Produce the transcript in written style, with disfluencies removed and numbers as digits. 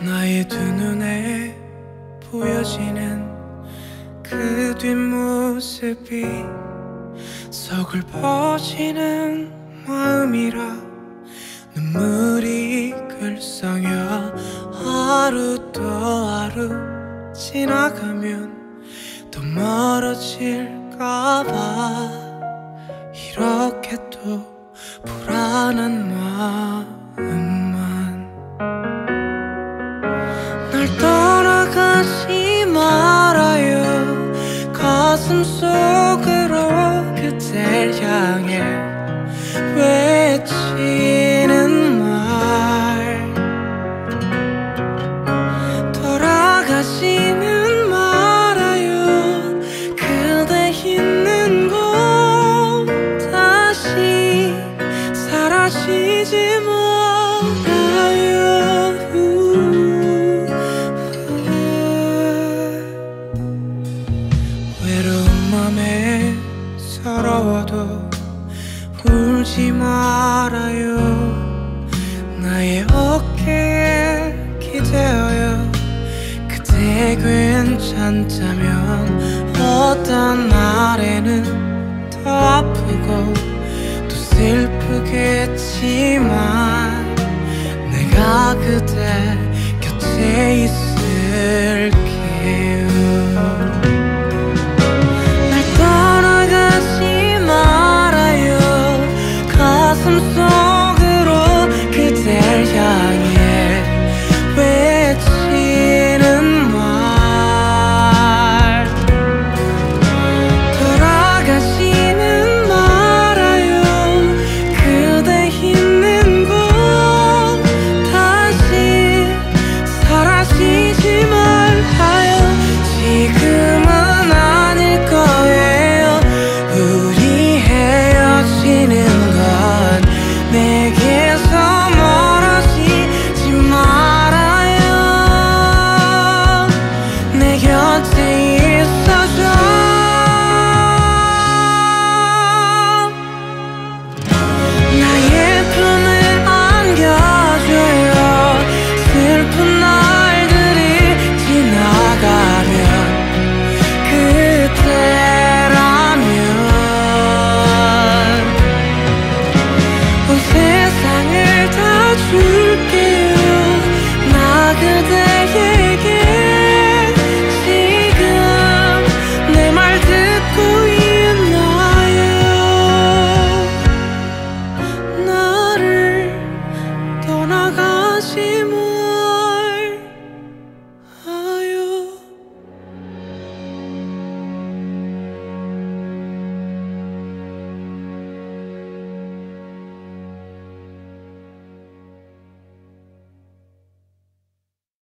나의 두 눈에 보여지는 그 뒷모습이 서글퍼지는 마음이라 눈물이 글썽여 하루 또 하루 지나가면 또 멀어질까봐 이렇게 또 불안한 마음만 날 떠나가지 말아요 가슴 속으로 그댈 향해 외치는 말 돌아가지는 말아요 그대 있는 곳 다시 사라지지 말아요 외로운 맘에 서러워도 울지 말아요 나의 어깨에 기대어요 그대 괜찮다면 어떤 날에는 더 아프고 또 슬프겠지만 내가 그대 곁에 있을게요